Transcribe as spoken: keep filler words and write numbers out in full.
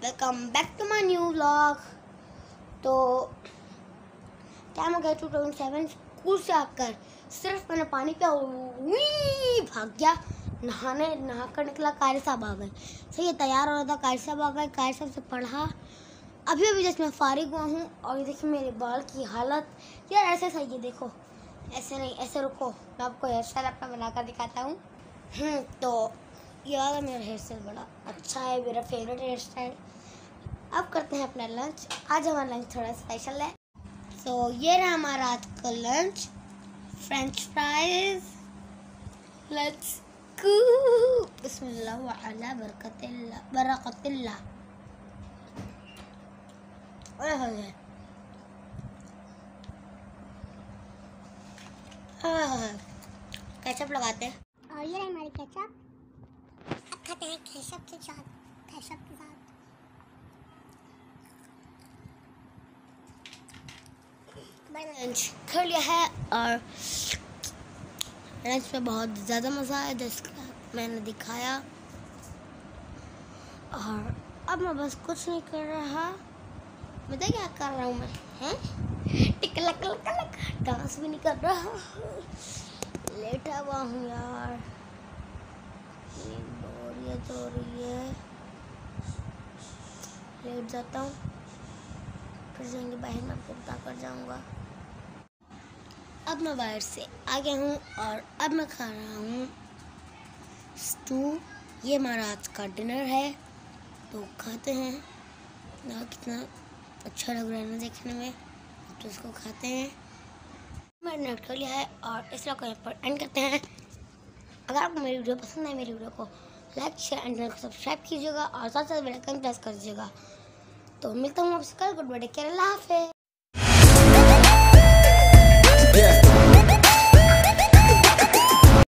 Welcome back to my new vlog. तो time हो गया टू थाउजेंड सेवन। स्कूल से आकर सिर्फ मैंने पानी पिया, वही भाग गया नहाने। नहा कर निकला, कारी साहब आ गए। सही है, तैयार हो रहा था, कारी साहब आ गए। कारी साहब से पढ़ा, अभी अभी जैसे मैं फारिग हुआ हूँ। और ये देखिए मेरे बाल की हालत यार, ऐसे सही है। देखो ऐसे नहीं, ऐसे रुको, मैं आपको हेयर स्टाइल अपना बनाकर दिखाता हूँ। तो ये वाला मेरा हेयर स्टाइल बड़ा अच्छा है, मेरा फेवरेट हेयर स्टाइल। अब करते हैं अपना लंच। आज हमारा लंच थोड़ा स्पेशल है। तो so, ये रहा हमारा आज का lunch, French fries. Let's go, बिस्मिल्लाह व अला बरकतिल्लाह बरकतिल्लाह। ओए होए, केचप लगाते हैं। और ये रहे हमारी केचप। अब खाते हैं केचप के साथ, केचप के साथ। मैंने लंच कर लिया है और लंच में बहुत ज़्यादा मज़ा आया, जिसका मैंने दिखाया। और अब मैं बस कुछ नहीं कर रहा, बताइए क्या कर रहा हूँ मैं? हैं टिक लक लक लक, डांस भी नहीं कर रहा, लेटा हुआ हूँ यार। बोरियत हो रही है, लेट जाता हूँ, फिर जाएंगे बाहर, मैं आपको बता कर जाऊँगा। अब मैं बाहर से आ गया हूँ और अब मैं खा रहा हूँ स्टू। ये हमारा आज का डिनर है, तो खाते हैं। ना कितना अच्छा लग रहा है ना देखने में, तो इसको खाते हैं। मैंने नोट कर लिया है और इस व्लॉग को यहाँ पर एंड करते हैं। अगर आपको मेरी वीडियो पसंद है, मेरी वीडियो को लाइक शेयर एंड सब्सक्राइब कीजिएगा और साथ साथ बेल आइकन प्रेस कर दीजिएगा। तो मिलता हूँ आपसे कल। गुड बाय, टेक केयर, अल्लाह हाफ़िज़।